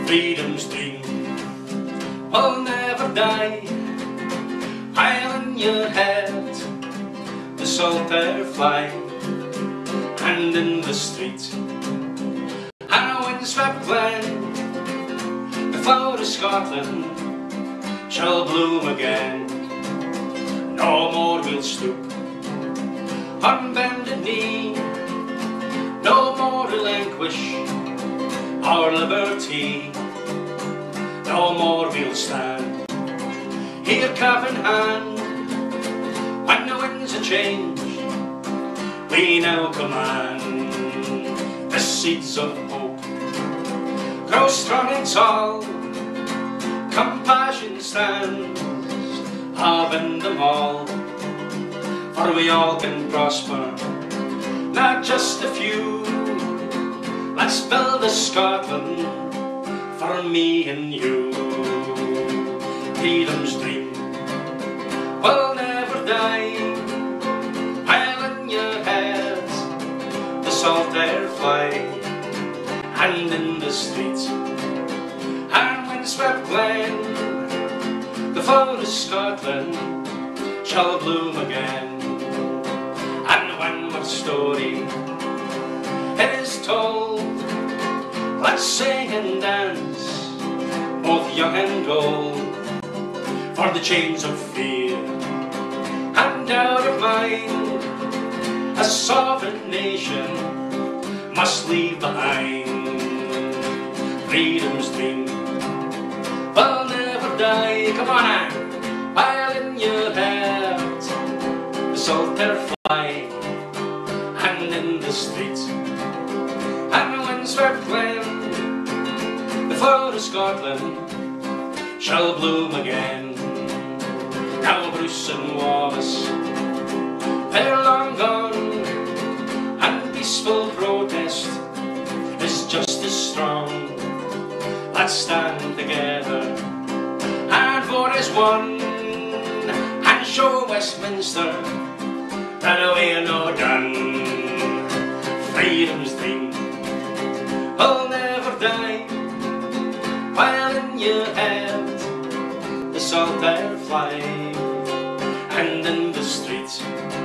freedom's dream will never die. While in your head the salt air fly, and in the street and a windswept glen, the flower of Scotland shall bloom again. No more we'll stoop on bended knee, no more relinquish our liberty, no more we'll stand here cap in hand. When the winds are changed, we now command. The seeds of hope grow strong and tall, compassion stands up in them all. For we all can prosper, not just a few. Let's build a Scotland for me and you. Freedom's dream will never die. While in your head the salt air fly, and in the streets and windswept glen, the flower of Scotland shall bloom again. And when our story is told, let's sing and dance, both young and old, for the chains of fear and doubt of mind a sovereign nation must leave behind. Freedom's dream will never die. Come on now. While in your head the salt air fly, and in the streets and the windswept glen, the flower of Scotland shall bloom again. Now Bruce and Wallace, they're long gone, and peaceful protest is just as strong. Let's stand together and vote as one, and show Westminster that we're no done. Freedom's dream will never die. While in your head the salt air fly, and in the streets